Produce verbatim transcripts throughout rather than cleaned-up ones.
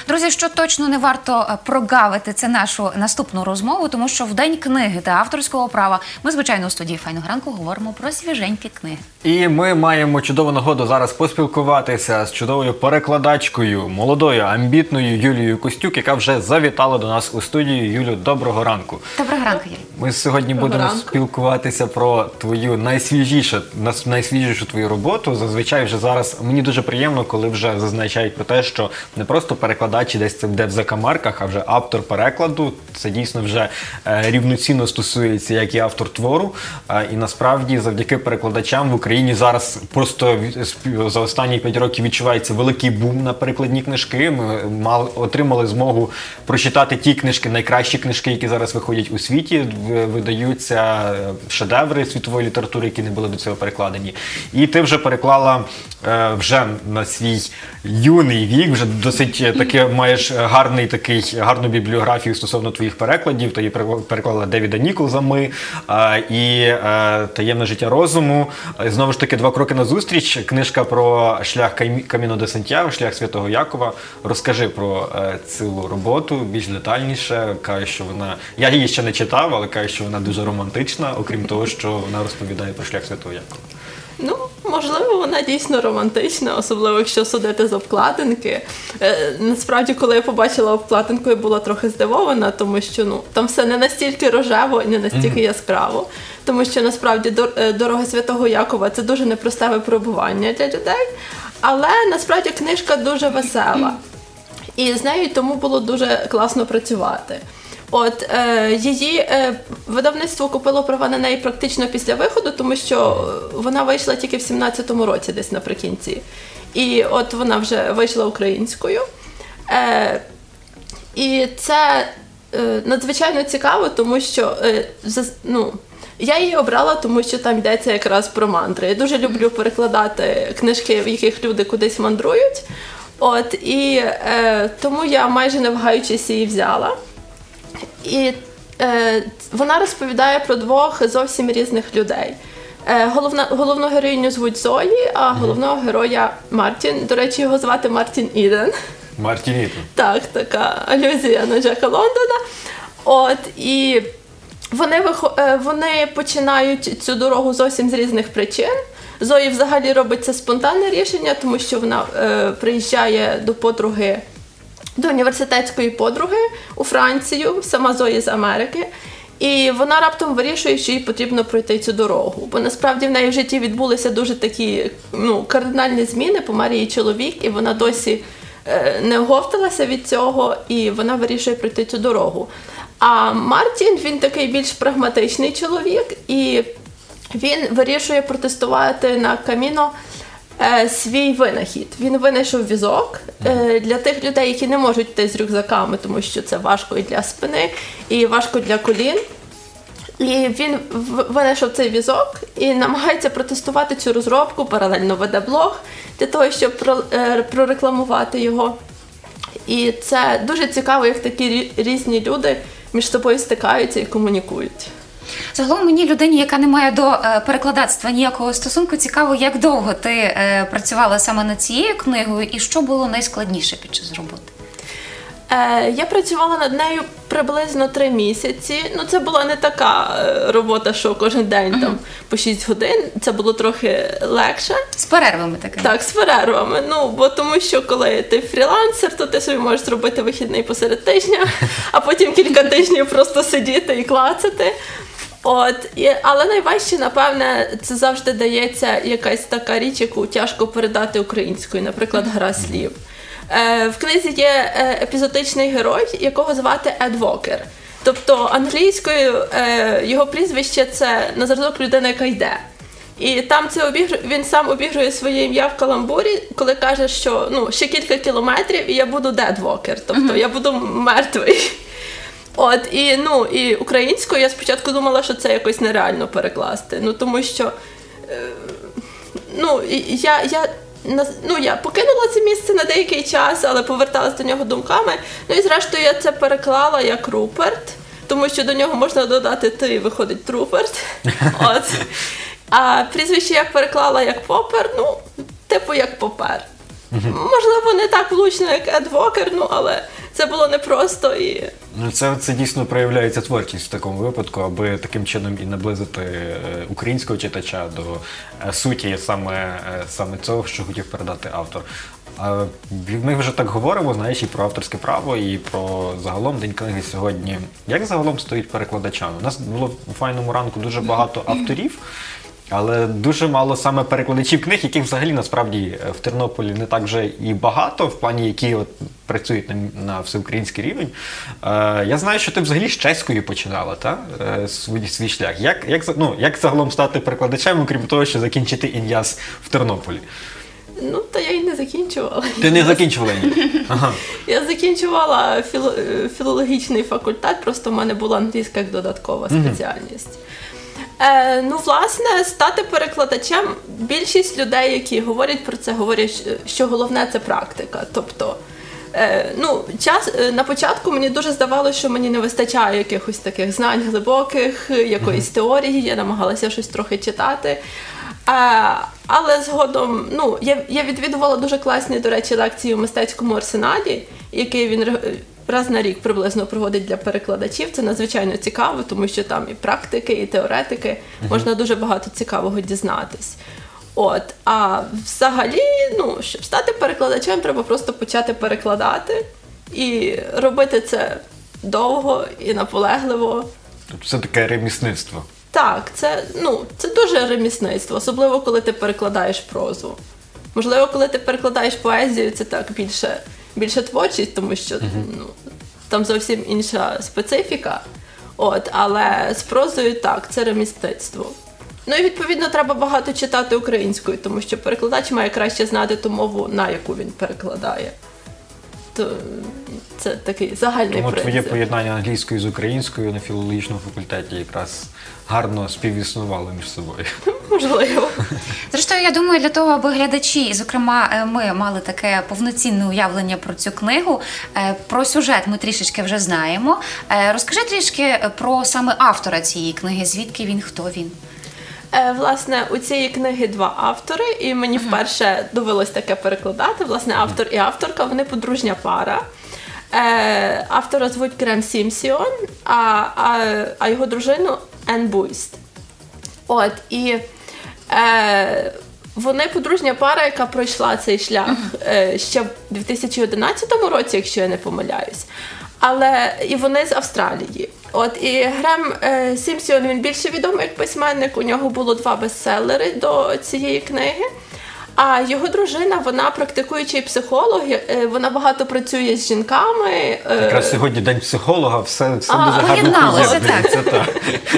Друзі, що точно не варто прогавити, це нашу наступну розмову, тому що в День книги та авторського права ми, звичайно, у студії «Файного ранку» говоримо про свіженькі книги. І ми маємо чудову нагоду зараз поспілкуватися з чудовою перекладачкою, молодою, амбітною Юлією Костюк, яка вже завітала до нас у студію. Юлю, доброго ранку. Доброго ранку, Юлія. Ми сьогодні доброго будемо ранку. спілкуватися про твою найсвіжішу, найсвіжішу твою роботу. Зазвичай вже зараз мені дуже приємно, коли вже зазначають про те, що не просто перекладач і десь це буде в закамарках, а вже автор перекладу. Це дійсно вже е, рівноцінно стосується, як і автор твору. Е, і насправді завдяки перекладачам в Україні зараз просто за останні п'ять років відчувається великий бум на перекладні книжки. Ми мали, отримали змогу прочитати ті книжки, найкращі книжки, які зараз виходять у світі, видаються шедеври світової літератури, які не були до цього перекладені. І ти вже переклала е, вже на свій юний вік, вже досить таки маєш гарний такий, гарну бібліографію стосовно твоїх перекладів. Ти переклала Девіда Ніколса «Ми» е, і е, «Таємне життя розуму». Знову ж таки, «Два кроки назустріч», книжка про шлях Каміно де Сантьяго, шлях Святого Якова. Розкажи про е, цю роботу більш детальніше. Кажу, що вона, я її ще не читав, але кажу, що вона дуже романтична, окрім того, що вона розповідає про шлях Святого Якова. Ну, можливо, вона дійсно романтична, особливо якщо судити з обкладинки. Е, насправді, коли я побачила обкладинку, я була трохи здивована, тому що ну, там все не настільки рожево і не настільки mm-hmm. яскраво. Тому що, насправді, «Дорога Святого Якова» – це дуже непросте випробування для людей, але, насправді, книжка дуже весела. І з нею тому було дуже класно працювати. От, е, її е, видавництво купило права на неї практично після виходу, тому що вона вийшла тільки в сімнадцятому році, десь наприкінці. І от вона вже вийшла українською. Е, і це е, надзвичайно цікаво, тому що е, за, ну, я її обрала, тому що там йдеться якраз про мандри. Я дуже люблю перекладати книжки, в яких люди кудись мандрують. От, і е, тому я майже не вагаючись її взяла. І е, вона розповідає про двох зовсім різних людей. Е, головна, головну героїню звуть Зої, а головного героя Мартін. До речі, його звати Мартін Іден. Мартін Іден. Так, така алюзія на Джека Лондона. От, і вони, вони починають цю дорогу зовсім з різних причин. Зої взагалі робить це спонтанне рішення, тому що вона е, приїжджає до подруги, до університетської подруги у Францію, сама Зої з Америки, і вона раптом вирішує, що їй потрібно пройти цю дорогу. Бо насправді в неї в житті відбулися дуже такі ну, кардинальні зміни, помер її чоловік, і вона досі е, не оговталася від цього, і вона вирішує пройти цю дорогу. А Мартін, він такий більш прагматичний чоловік, і він вирішує протестувати на Каміно е, свій винахід. Він винайшов візок е, для тих людей, які не можуть йти з рюкзаками, тому що це важко і для спини, і важко для колін. І він винайшов цей візок і намагається протестувати цю розробку, паралельно веде блог для того, щоб про, е, прорекламувати його. І це дуже цікаво, як такі різні люди між собою стикаються і комунікують. Загалом мені, людині, яка не має до е, перекладацтва ніякого стосунку, цікаво, як довго ти е, працювала саме над цією книгою і що було найскладніше під час роботи? Е, я працювала над нею приблизно три місяці. Ну, це була не така робота, що кожен день uh-huh. там по шість годин. Це було трохи легше. З перервами такими? Так, з перервами. Ну, бо тому що коли ти фрілансер, то ти собі можеш зробити вихідний посеред тижня, а потім кілька тижнів просто сидіти і клацати. От, і, але найважче, напевне, це завжди дається якась така річ, яку тяжко передати українською, наприклад, гра слів. Е, в книзі є е, епізодичний герой, якого звати Ед Вокер. Тобто англійською е, його прізвище – це на зразок людина, яка йде. І там це обігр... він сам обігрує своє ім'я в каламбурі, коли каже, що ну, ще кілька кілометрів і я буду Дед Вокер, тобто uh-huh. я буду мертвий. От, і, ну, і українською я спочатку думала, що це якось нереально перекласти, ну, тому що, е, ну, я, я, ну, я покинула це місце на деякий час, але поверталася до нього думками, ну, і зрештою я це переклала як Руперт, тому що до нього можна додати «ти» і виходить Труперт, от, а прізвище я переклала як Попер, ну, типу як Попер. Можливо, не так влучно, як Ед Вокер, ну, але це було непросто і... Ну, це, це дійсно проявляється творчість в такому випадку, аби таким чином і наблизити е, українського читача до е, суті саме, е, саме цього, що хотів передати автор. А ми вже так говоримо, знаєш, і про авторське право, і про загалом День книги сьогодні. Як загалом стоїть перекладачами? У нас було в «Файному ранку» дуже багато авторів, але дуже мало саме перекладачів книг, яких взагалі насправді в Тернополі не так вже і багато, в плані, які от працюють на, на всеукраїнський рівень. Е, я знаю, що ти взагалі з чеської починала, та? Е, свій, свій шлях. Як, як, ну, як загалом стати перекладачем, окрім того, що закінчити ІНЯС в Тернополі? Ну, та я й не закінчувала. Ти не закінчувала ні? Ага. Я закінчувала філо... філологічний факультет, просто в мене була англійська як додаткова спеціальність. Е, ну, власне, стати перекладачем, більшість людей, які говорять про це, говорять, що головне – це практика. Тобто, е, ну, час, на початку мені дуже здавалося, що мені не вистачає якихось таких знань глибоких, якоїсь теорії, я намагалася щось трохи читати. А, але згодом, ну, я, я відвідувала дуже класні, до речі, лекції у мистецькому арсеналі, який він раз на рік приблизно проводить для перекладачів. Це надзвичайно цікаво, тому що там і практики, і теоретики, uh-huh. можна дуже багато цікавого дізнатись. От, а взагалі, ну, щоб стати перекладачем, треба просто почати перекладати і робити це довго і наполегливо. Тобто це таке ремісництво. Так, це, ну, це дуже ремісництво, особливо коли ти перекладаєш прозу. Можливо, коли ти перекладаєш поезію, це так більше, більше творчість, тому що uh-huh. ну, там зовсім інша специфіка. От, але з прозою так, це ремісництво. Ну і відповідно треба багато читати українською, тому що перекладач має краще знати ту мову, на яку він перекладає. То це такий загальний Тому принцип. твоє поєднання англійської з українською на філологічному факультеті якраз гарно співіснувало між собою. Можливо. Зрештою, я думаю, для того, аби глядачі, і, зокрема, ми мали таке повноцінне уявлення про цю книгу, про сюжет ми трішечки вже знаємо. Розкажи трішки про саме автора цієї книги, звідки він, хто він? Власне, у цієї книги два автори, і мені uh-huh. вперше довелось таке перекладати. Власне, автор і авторка, вони подружня пара. Е, автора звуть Грем Сімсіон, а, а, а його дружину Ен Буйст. От, і е, вони подружня пара, яка пройшла цей шлях uh-huh. е, ще в дві тисячі одинадцятому році, якщо я не помиляюсь. Але і вони з Австралії. От, і Грем е, Сімсіон, він більше відомий як письменник, у нього було два бестселери до цієї книги. А його дружина, вона практикуючий психолог, е, вона багато працює з жінками. Е... Якраз сьогодні День психолога, все, все а, дуже гарно поєднується. Так.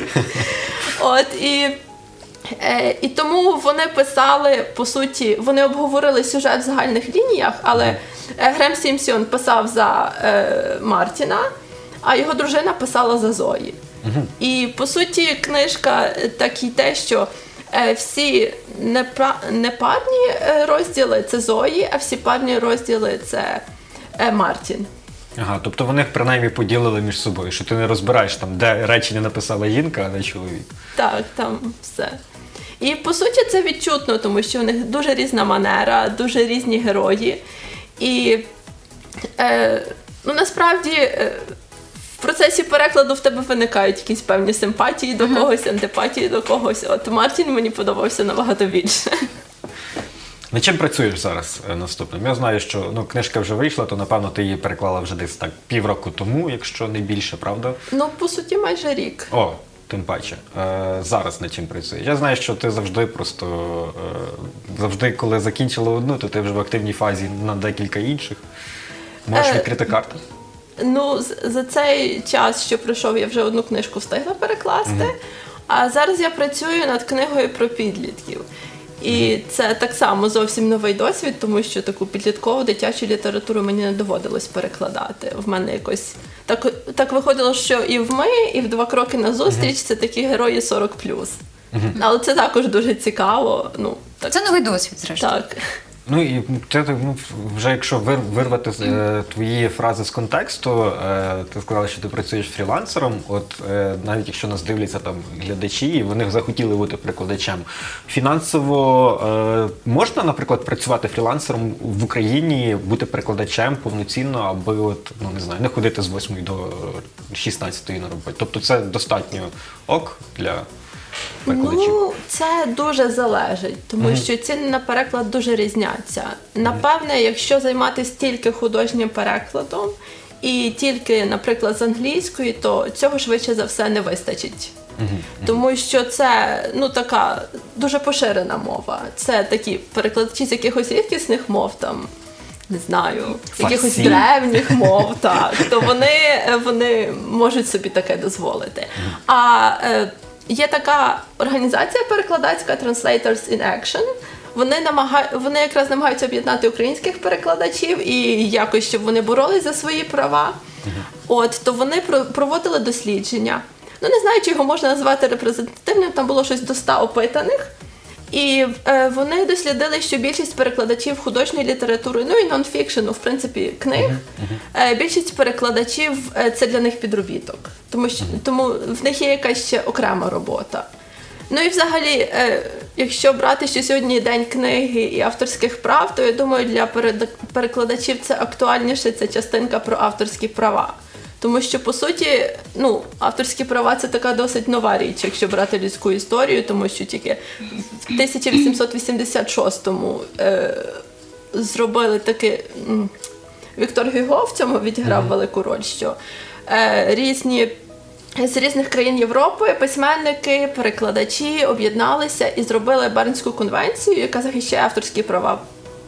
От, і, е, і тому вони писали, по суті, вони обговорили сюжет в загальних лініях, але Грем Сімсіон писав за е, Мартіна, а його дружина писала за Зої. Uh-huh. І, по суті, книжка так і те, що е, всі непра... непарні розділи – це Зої, а всі парні розділи – це е, Мартін. Ага, тобто вони принаймні поділили між собою, що ти не розбираєш, там, де речення написала жінка, а де чоловік. Так, там все. І, по суті, це відчутно, тому що у них дуже різна манера, дуже різні герої. І, е, ну, насправді, е, в процесі перекладу в тебе виникають якісь певні симпатії до uh-huh. когось, антипатії до когось. От Мартін мені подобався набагато більше. Над чим працюєш зараз наступним? Я знаю, що ну, книжка вже вийшла, то, напевно, ти її переклала вже десь так півроку тому, якщо не більше, правда? Ну, по суті, майже рік. О, тим паче. Е, зараз над чим працюєш? Я знаю, що ти завжди просто, е, завжди, коли закінчила одну, то ти вже в активній фазі на декілька інших. Можеш е, відкрити карту? Ну, за цей час, що пройшов, я вже одну книжку встигла перекласти, mm-hmm. а зараз я працюю над книгою про підлітків. І mm-hmm. це так само зовсім новий досвід, тому що таку підліткову дитячу літературу мені не доводилось перекладати. В мене якось так, так виходило, що і в «Ми», і в «Два кроки назустріч» mm-hmm. це такі герої сорок плюс. Mm-hmm. Але це також дуже цікаво. Ну, так. Це новий досвід, зрештою. Так. Ну і це ну, вже якщо вир, вирвати е, твої фрази з контексту, е, ти сказала, що ти працюєш фрілансером. От е, навіть якщо нас дивляться там глядачі, і вони захотіли бути перекладачем, фінансово е, можна, наприклад, працювати фрілансером в Україні, бути перекладачем повноцінно, аби от ну не знаю, не ходити з восьмої до шістнадцятої на роботі. Тобто це достатньо ок для перекладачів? Ну, це дуже залежить, тому mm-hmm. що ціни на переклад дуже різняться. Напевне, якщо займатися тільки художнім перекладом і тільки, наприклад, з англійської, то цього швидше за все не вистачить. Mm-hmm. Тому що це, ну, така дуже поширена мова. Це такі перекладачі з якихось рідкісних мов, там, не знаю, Фарсі. якихось древніх мов, так, то вони, вони можуть собі таке дозволити. Mm-hmm. А е, є така організація перекладацька Translators in Action. Вони, намага... вони якраз намагаються об'єднати українських перекладачів і якось, щоб вони боролись за свої права. Mm-hmm. От, то вони проводили дослідження. Ну, не знаю, чи його можна назвати репрезентативним, там було щось до ста опитаних. І е, вони дослідили, що більшість перекладачів художньої літератури, ну і нонфікшену, в принципі, книг, uh-huh. е, більшість перекладачів е, це для них підробіток, тому що uh-huh. тому в них є якась ще окрема робота. Ну і взагалі, е, якщо брати, що сьогодні день книги і авторських прав, то я думаю, для перекладачів це актуальніше, ця частинка про авторські права. Тому що, по суті, ну, авторські права – це така досить нова річ, якщо брати людську історію, тому що тільки в тисяча вісімсот вісімдесят шостому е, зробили таке, Віктор Гюго в цьому відіграв mm-hmm. велику роль, що е, різні, з різних країн Європи письменники, перекладачі об'єдналися і зробили Бернську конвенцію, яка захищає авторські права,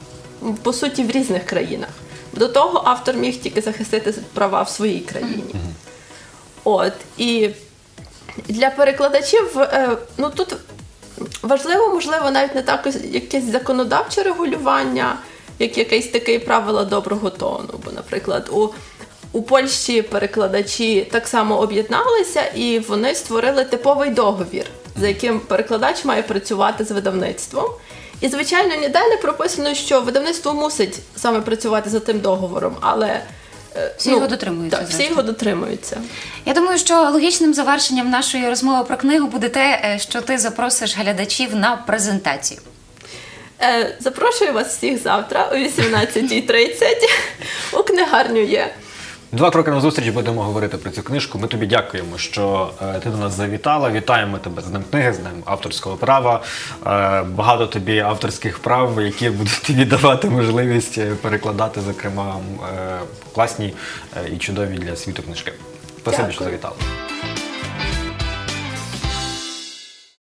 по суті, в різних країнах. До того автор міг тільки захистити права в своїй країні. Mm-hmm. От, і для перекладачів, ну тут важливо, можливо, навіть не так якесь законодавче регулювання, як якесь таке правило доброго тону. Бо, наприклад, у, у Польщі перекладачі так само об'єдналися і вони створили типовий договір, за яким перекладач має працювати з видавництвом. І, звичайно, ніде не прописано, що видавництво мусить саме працювати за тим договором, але всі ну, його дотримуються. Так, всі його дотримуються. Я думаю, що логічним завершенням нашої розмови про книгу буде те, що ти запросиш глядачів на презентацію. Е, запрошую вас всіх завтра о вісімнадцятій тридцять у книгарню «Є». Два кроки назустріч будемо говорити про цю книжку. Ми тобі дякуємо, що е, ти до нас завітала. Вітаємо тебе з Днем книги, з Днем авторського права. Е, багато тобі авторських прав, які будуть тобі давати можливість перекладати, зокрема, е, класні е, і чудові для світу книжки. Спасибі, що завітала.